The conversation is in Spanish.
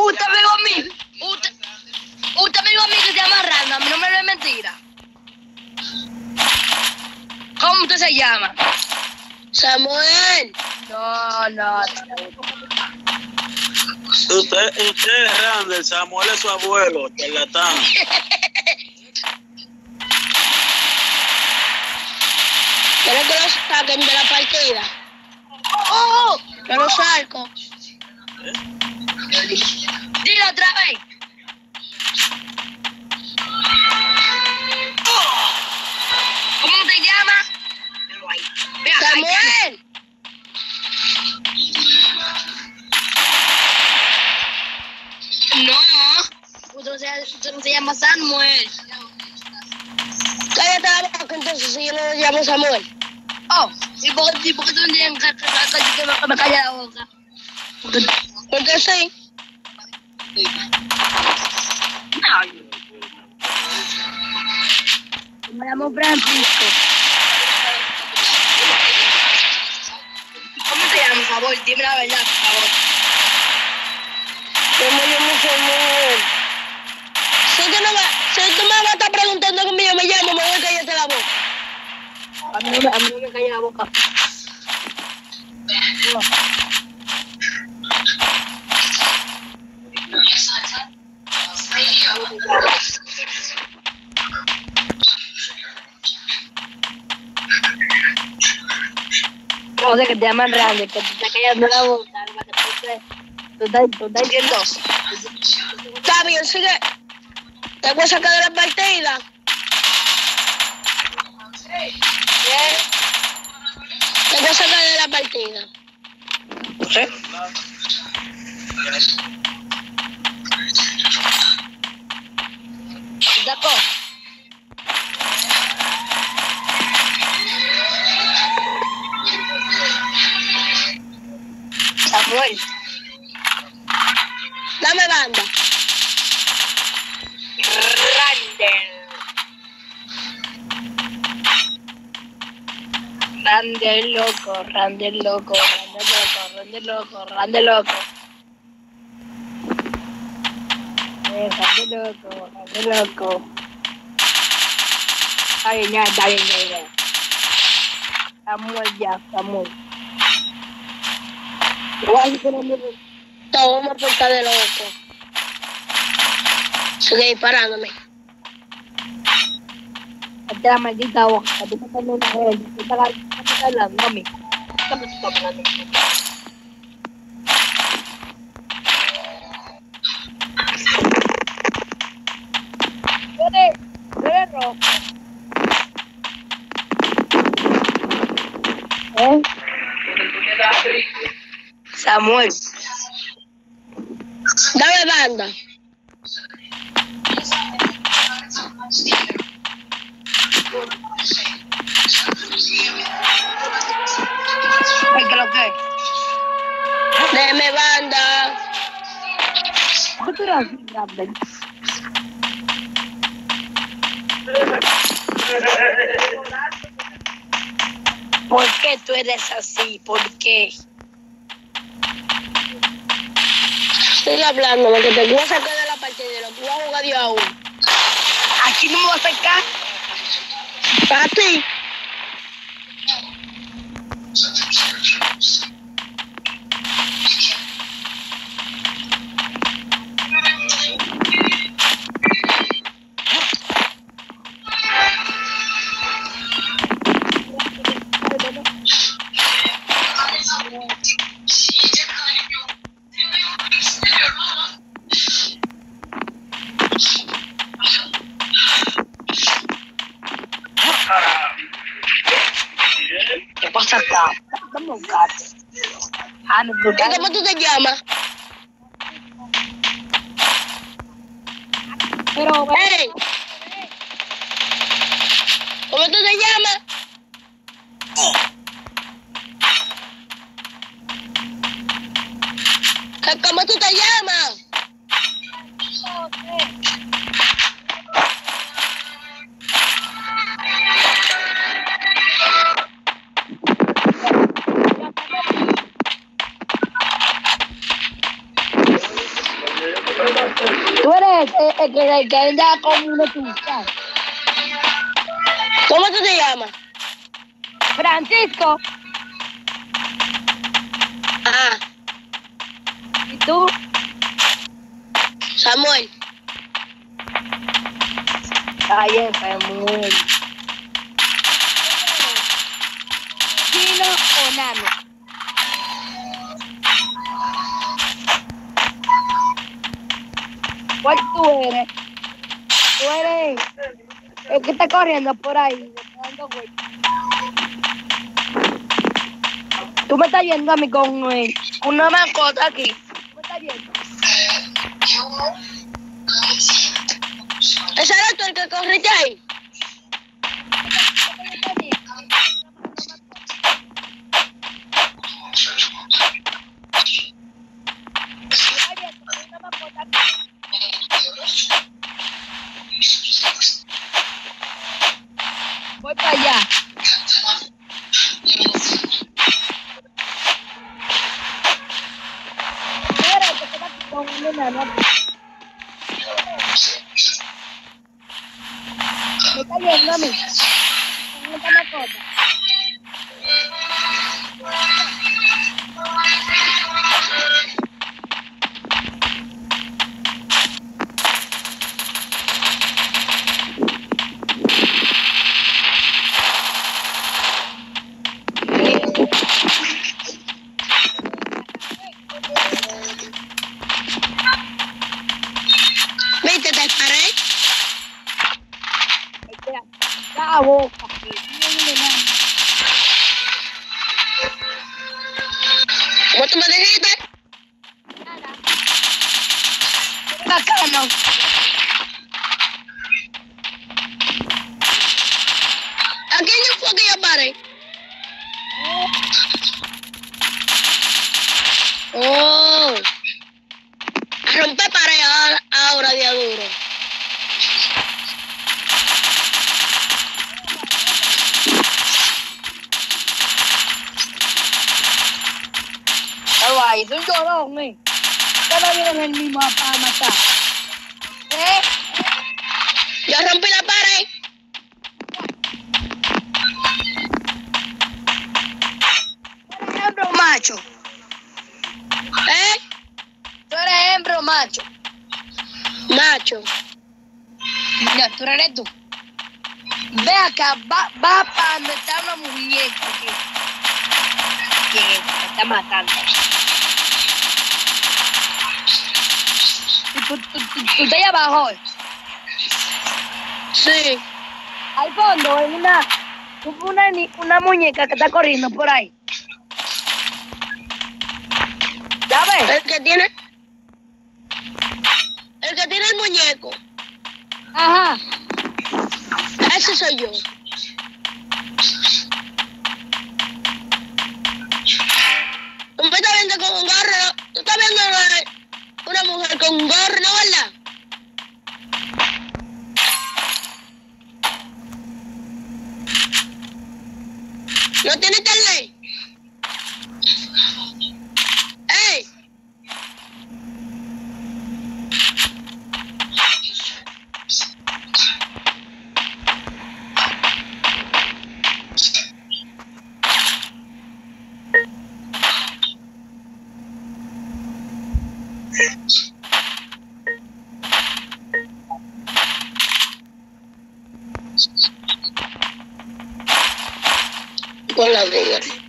Usted me dijo a mí. Usted me dijo a mí que se llama Random. No me lo es mentira. ¿Cómo usted se llama? Samuel. No. Usted es Randall, Samuel es su abuelo, charlatán. ¿Quieres que lo saquen de la partida? ¡Oh! Yo lo saco. Dilo otra vez. ¿Cómo te llamas? Samuel. No. Usted no se llama Samuel. Cállate la boca entonces si yo no lo llamo Samuel. Oh, ¿y por qué tú no tienes que me calle la boca? Porque sí. No. Me llamo Francisco. ¿Cómo te llamas, por favor? Dime la verdad, por favor. Yo me llamo Samuel. Si tú me vas a estar preguntando cómo yo me llamo, me voy a callarte la boca. A mí no me calle la boca. No sé que te llaman Randy, que te está callando la boca. Tú estás diciendo. Está bien, sigue. Te voy a sacar de la partida. Te voy a sacar de la partida. ¿Sí? ¿Sacó? Samuel. Dame banda. Randel loco. Randel loco. Randel loco. Está bien, ya. Samuel. Te vamos a portar de loco. Sigue disparándome. Esta la maldita boca. Tú estás hablando de él. Tú estás hablando a mí. ¿Qué me estás hablando? Tú eres rojo. Samuel. Dame banda. ¿Qué es lo que? Dame banda. ¿Qué tú eres así, Randel? ¿Por qué tú eres así? ¿Por qué? Sigue hablando, porque te voy a sacar de la partida. Tú vas a jugar Dios a uno. Aquí no me voy a sacar. Para ti. ¿Qué pasa acá? Dame un gato. Ah, no, pero ¿Y cómo tú te llamas? Pero, ¡Ey! ¿Cómo tú te llamas? ¿Cómo tú te llamas? que anda como una tuya. ¿Cómo tú te llamas? Francisco, Ah, ¿y tú? Samuel. Ay, Samuel. ¿Chino o nano? ¿Cuál tú eres? Tú eres el que está corriendo por ahí, dando vueltas. Tú me estás viendo a mí con una mascota aquí. ¿Tú me estás viendo? ¿Ese eres tú el que corriste ahí? ¿Tú me estás viendo? Una mascota aquí. Voy para allá. Espera, que te va con un enano aquí. Me está viendo a mí. Con esta mascota. ¿Viste? Te disparé. Espera, la boca. Que tiene un enano. ¿Cómo tú me dijiste? Nada. Bacano. ¿A quién fue que yo paré? Oh. A romper pared ahora día duro. Ay, es un llorón, Ya no viene el mismo para matar. Yo rompí la pared. ¿Tú eres hembra o macho? ¿Eh? ¿Tú eres hembra o macho? Macho. No, tú eres tú. Ve acá, va para donde está una muñeca que me está matando. ¿Tú estás ahí abajo? Sí. Al fondo hay una muñeca que está corriendo por ahí. ¿Ya ves? El que tiene el muñeco. Ajá. Ese soy yo. Tú me estás viendo con un gorro. Tú estás viendo una mujer con un gorro, ¿no, verdad? ¿No tiene internet? ¡Ey! Con la brigada.